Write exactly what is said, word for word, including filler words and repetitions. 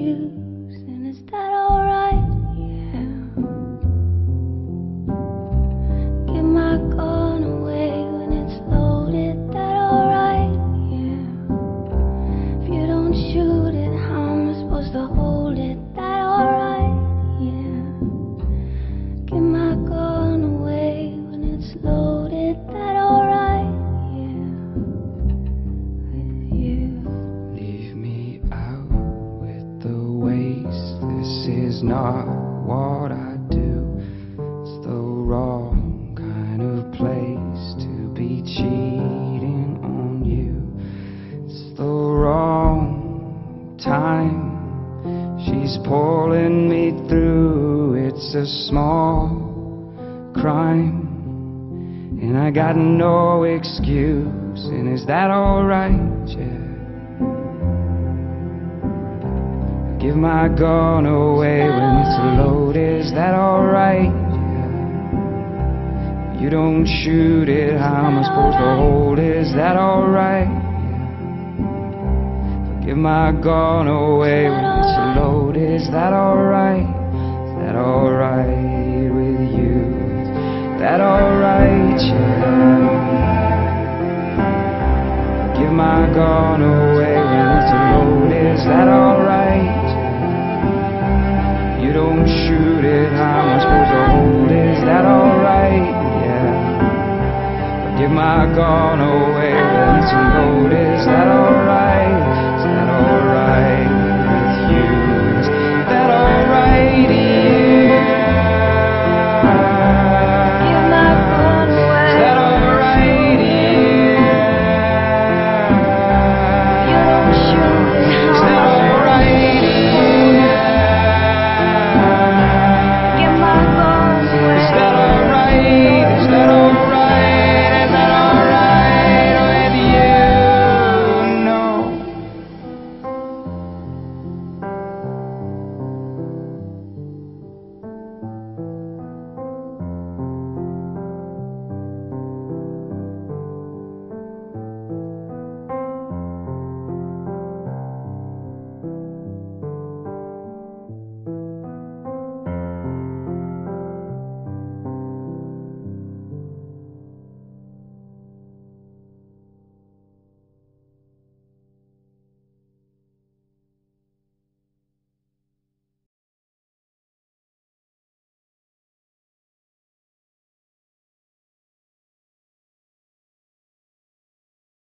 excuse, and is that alright? Yeah. Give my gun away when it's loaded, that alright? Yeah. If you don't shoot it, how am I supposed to hold it? That alright? Yeah. Give my gun away when it's loaded, that alright? Yeah. With you. Leave me out with the waste. This is not what I do. It's the wrong kind of place to be cheating on you. It's the wrong time. She's pulling me through. It's a small crime, and I got no excuse. And is that alright? Yeah. Give my gun away when it's loaded. Is that alright? Yeah. You don't shoot it, how am I supposed to hold it? Is that alright? Yeah. Give my gun away when it's loaded. Is that alright? Is that alright with you? Is that alright? Yeah. Give my gun away when it's loaded. Is that alright? You don't shoot it, how am I supposed to hold it? Is that alright? Yeah. Give my gun away when it's loaded. Is